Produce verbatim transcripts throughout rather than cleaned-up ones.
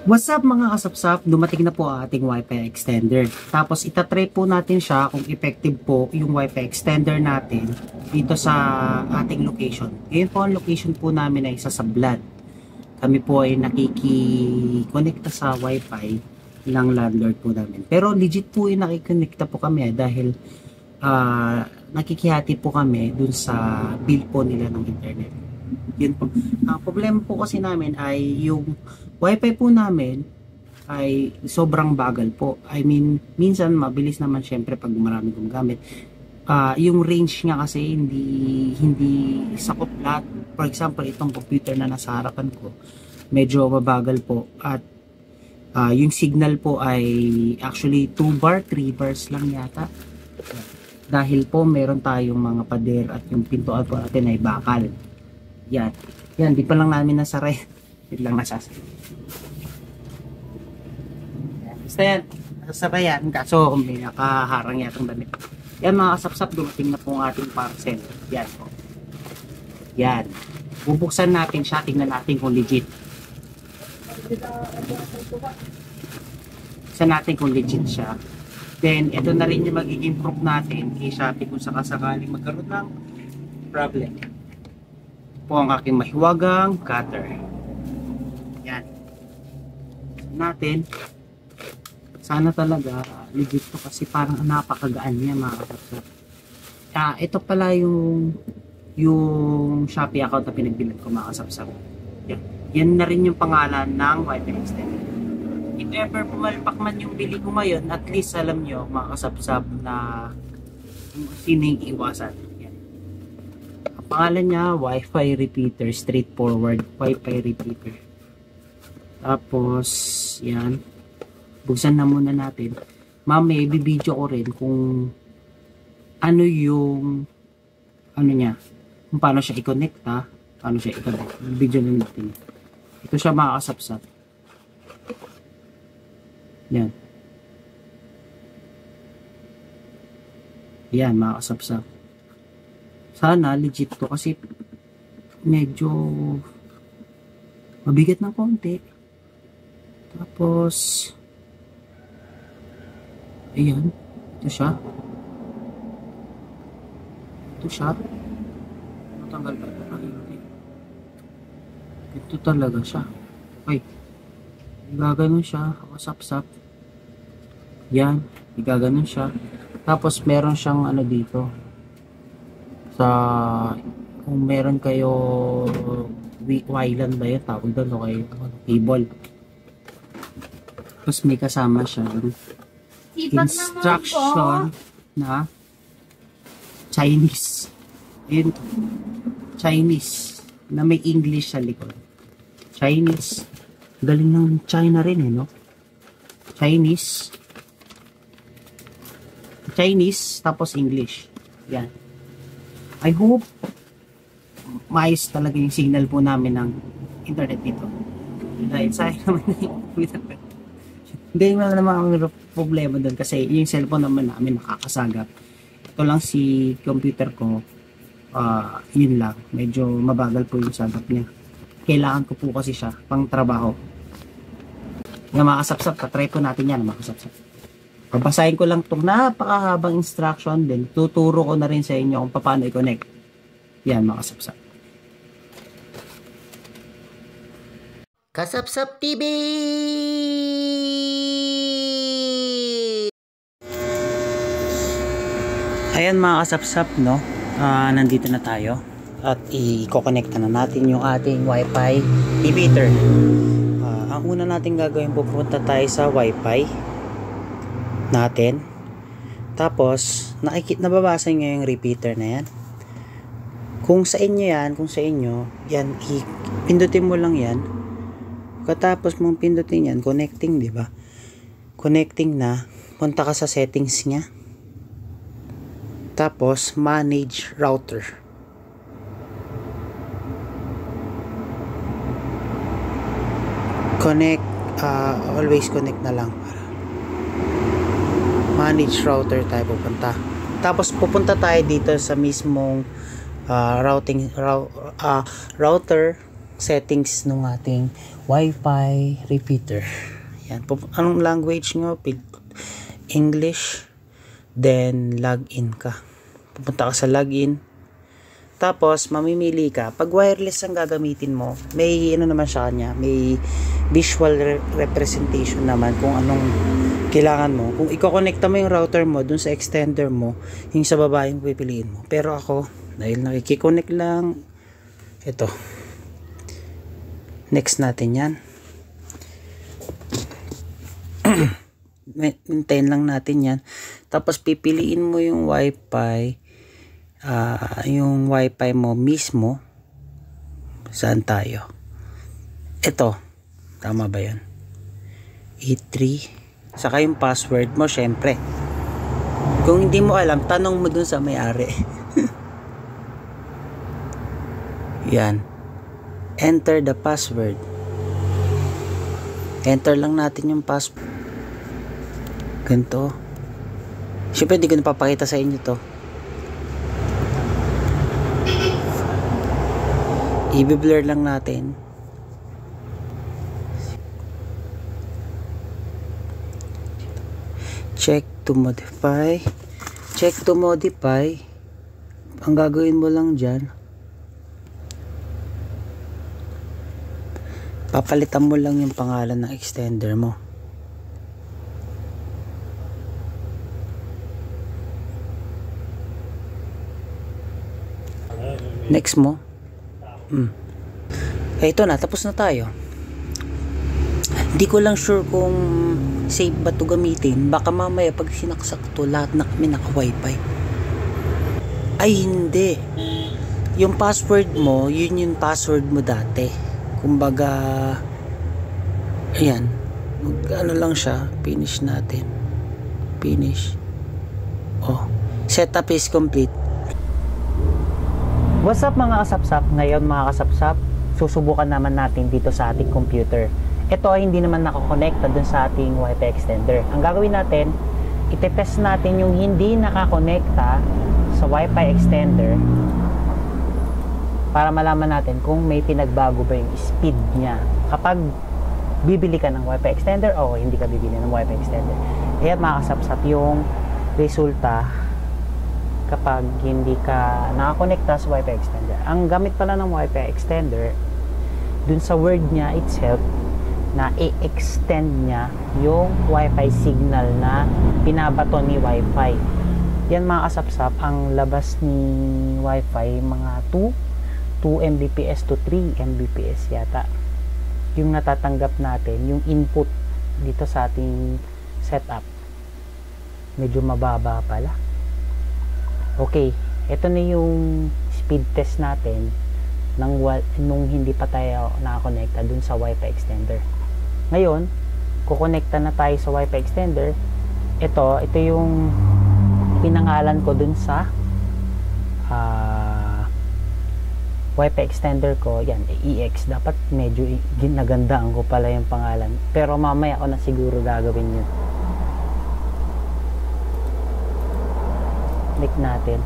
What's up mga kasapsap? Dumating na po ang ating Wi-Fi extender. Tapos itatry po natin siya kung effective po yung Wi-Fi extender natin dito sa ating location. Ngayon po ang location po namin ay sa Sablan. Kami po ay nakiki-connecta sa Wi-Fi ng landlord po namin. Pero legit po yung nakikonekta po kami dahil uh, nakikihati po kami dun sa bill po nila ng internet. Yun po. Ang problema po kasi namin ay yung Wi-Fi po namin ay sobrang bagal po. I mean, minsan mabilis naman syempre pag marami kong gamit. Uh, yung range nga kasi hindi hindi sakop lahat. For example, itong computer na nasa harapan ko, medyo mabagal po. At uh, yung signal po ay actually two bar, three bars lang yata. Dahil po meron tayong mga pader at yung pintuan po natin ay bakal. Yan. Yan, di pa lang namin nasara. Hindi lang nasasa. Basta yan, nasara yan. Kaso may nakaharang yatang damit. Yan mga kasapsap, dumating na po ang ating parcel. Yan po. Yan. Bubuksan natin siya, tingnan natin kung legit. Buksan natin kung legit siya. Then, ito na rin yung magiging proof natin kay Shopee kung sakasakaling magkaroon ng problem. Po ang aking mahiwagang cutter. Yan. Natin. Sana talaga legit to kasi parang napakagaan niya mga kapatid. Ah, ito pala yung yung Shopee account na pinagbilan ko mga kasapsap. Yan. Yan na rin yung pangalan ng Wi-Fi extender. If ever pumalpak man yung bili ko ngayon, at least alam nyo mga kasapsap na sino yung iwasan. Pangalan niya, Wi-Fi repeater, straightforward Wi-Fi repeater. Tapos, yan. Buksan na muna natin. Mamaya, i-video ko rin kung ano yung ano niya, kung paano siya i-connect ha. Paano siya i-connect. Video na natin. Ito siya makakasapsap. Yan. Yan, makakasapsap. Sana legit to kasi medyo mabigat ng konti. Tapos ayan, ito siya. Ito siya. Matanggal pa ito. Ito talaga siya. Okay. Igaganon siya. Kasapsap. Yan. Igaganon siya. Tapos meron siyang ano dito. Sa kung meron kayo wilan ba yun tawag doon o kayo cable, tapos may kasama siya instruction na Chinese, yun Chinese na may English sa likod. Chinese, galing ng China rin eh no. Chinese Chinese tapos English. Yan. I hope maayos talaga yung signal po namin ng internet dito. Dahil sayang naman na yung internet. Hindi naman ang problema doon kasi yung cellphone naman namin nakakasagap. Ito lang si computer ko, uh, yun lang. Medyo mabagal po yung sagap niya. Kailangan ko po kasi siya pang trabaho. Nga makasapsap, katry po natin yan makasapsap. Papasahin ko lang itong napakahabang instruction din. Tuturo ko na rin sa inyo kung paano i-connect. Yan mga kasapsap. Kasapsap T V! Ayan mga kasapsap no. Uh, nandito na tayo. At i-connecta na natin yung ating Wi-Fi repeater. Uh, ang una natin gagawin, pupunta tayo sa Wi-Fi natin. Tapos nakikita, nababasa nyo yung repeater na yan. Kung sa inyo yan, kung sa inyo yan, pindutin mo lang yan. Katapos mong pindutin yan, connecting, di ba? Connecting na, punta ka sa settings niya. Tapos manage router. Connect, uh, always connect na lang. Manage router tayo pupunta. Tapos pupunta tayo dito sa mismong uh, routing rou, uh, router settings ng ating Wi-Fi repeater. Yan. Anong language nyo? English. Then, login ka. Pupunta ka sa login. Tapos, mamimili ka. Pag wireless ang gagamitin mo, may ano naman siya kanya, may visual re representation naman kung anong kailangan mo. Kung i-connecta mo yung router mo dun sa extender mo, yung sa baba yung pipiliin mo. Pero ako, dahil nakikiconnect lang, ito. Next natin yan. Maintain lang natin yan. Tapos, pipiliin mo yung Wi-Fi. Uh, yung Wi-Fi mo mismo. Saan tayo? Ito. Tama ba yun? E three. Saka yung password mo, syempre. Kung hindi mo alam, tanong mo dun sa may-ari. Yan. Enter the password. Enter lang natin yung password. Ganito. Syempre, hindi ko napapakita sa inyo to. I-blur lang natin. Check to modify. Check to modify. Ang gagawin mo lang dyan, papalitan mo lang yung pangalan ng extender mo. Next mo. Hmm. Eh, ito na, tapos na tayo. Hindi ko lang sure kung safe ba ito gamitin. Baka mamaya pag sinaksak to, lahat na kami naka-wifi. Ay, hindi. Yung password mo, yun yung password mo dati. Kumbaga, ayan. Mag, ano lang siya, finish natin. Finish. Oh, setup is complete. What's up mga kasapsap? Ngayon mga kasapsap, susubukan naman natin dito sa ating computer. Ito ay hindi naman nakakonekta dun sa ating Wi-Fi extender. Ang gagawin natin, itetest natin yung hindi nakakonekta sa Wi-Fi extender para malaman natin kung may pinagbago ba yung speed niya kapag bibili ka ng Wi-Fi extender o hindi ka bibili ng Wi-Fi extender. Ayan mga kasapsap yung resulta kapag hindi ka nakakonekta sa Wi-Fi extender. Ang gamit pala ng Wi-Fi extender, dun sa word niya itself, na i-extend niya yung Wi-Fi signal na pinabato ni Wi-Fi. Yan mga kasapsap, ang labas ni Wi-Fi, mga two megabits per second to three megabits per second yata. Yung natatanggap natin, yung input dito sa ating setup. Medyo mababa pala. Okay, ito na yung speed test natin ng, nung hindi pa tayo nakakonekta dun sa Wi-Fi extender. Ngayon, kukonekta na tayo sa Wi-Fi extender. Ito, ito yung pinangalan ko dun sa uh, Wi-Fi extender ko. Yan, E X. Dapat medyo ginagandaan ko pala yung pangalan. Pero mamaya ko na siguro gagawin yun. Click natin.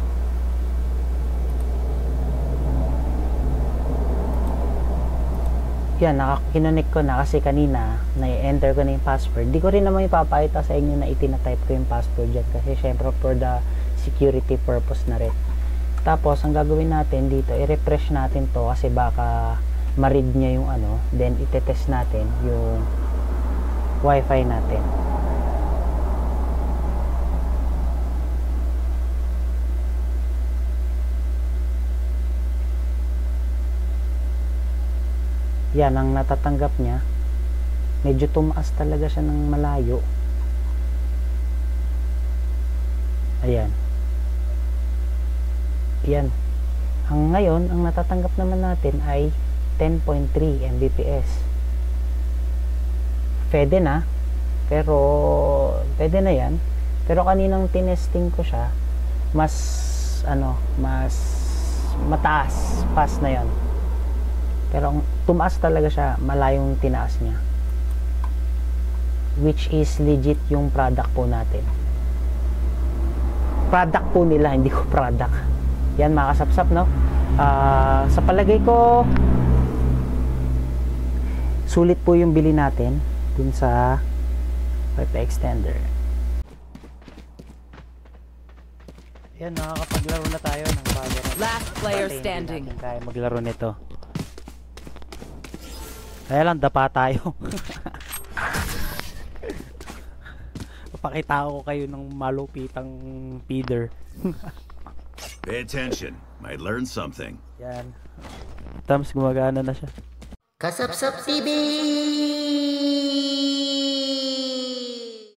Yan, nakakinonic ko na kasi kanina na-enter ko na yung password. Di ko rin naman ipapakita sa inyo na itinatype ko yung password dyan kasi syempre for the security purpose na rin. Tapos, ang gagawin natin dito, i-refresh natin to kasi baka ma-read niya yung ano. Then, itetest natin yung Wi-Fi natin. Yan ang natatanggap niya. Medyo tumaas talaga siya ng malayo. Ayan. Yan. Ang ngayon, ang natatanggap naman natin ay ten point three megabits per second. Pwede na. Pero, pwede na yan. Pero kaninang tinesting ko siya, mas, ano, mas mataas. Fast na yon. Pero tumaas talaga siya, malayong tinaas niya. Which is legit yung product po natin. Product po nila, hindi ko product. Yan mga kasapsap, no? Uh, sa palagay ko, sulit po yung bili natin dun sa Wi-Fi extender. Ayan, nakakapaglaro na tayo ng Valorant. Last player Dati standing. hindi natin kaya maglaro nito. Kaya lang, dapa tayo. Papakita ko kayo ng malupitang feeder. Pay attention. Might learn something. Yan. Tapos gumagana na siya. Kasapsap T V!